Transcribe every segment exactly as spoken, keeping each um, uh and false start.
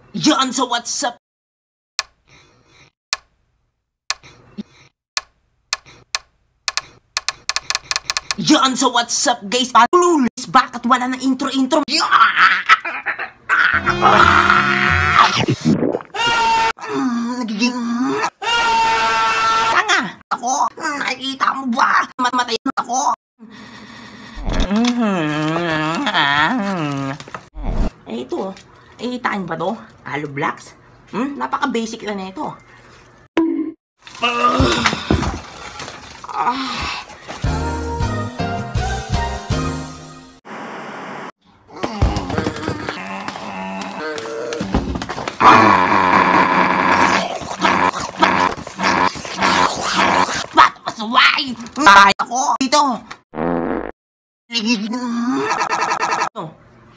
Yan sa WhatsApp. Yan sa WhatsApp guys. Palulis, bakit wala na intro intro? Nagiging tanga ako. Nakikita mo ba? Mamatay na ako. Eh ito, eh tain ba to? Halo blocks? Hmm? Napaka-basic lang na ito. Ah. Why? Ay ako dito. Oh.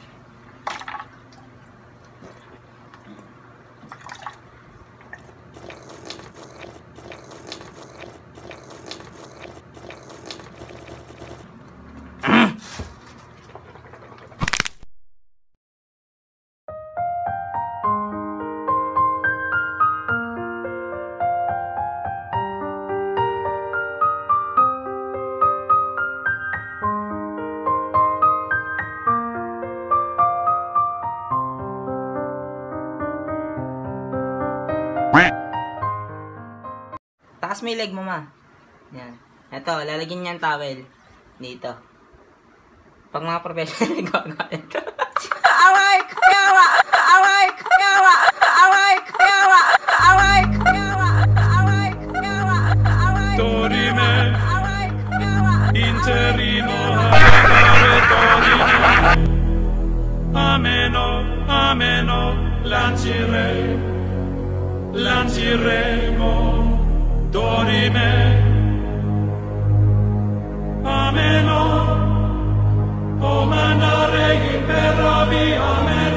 Taas mo yung leg mo, ma. Yan. Ito, lalagyan niyan towel. Dito. Pag mga professional, gagawin ito. Aray! Kayawa! Aray! Kayawa! Aray! Kayawa! Aray! Kayawa! Aray! Kayawa! Aray! Dorime! Aray! Kayawa! Interino habitare dorime. Ameno, ameno, lancire, lanciremo. Dorime, ameno, o mandare in per la via, ameno.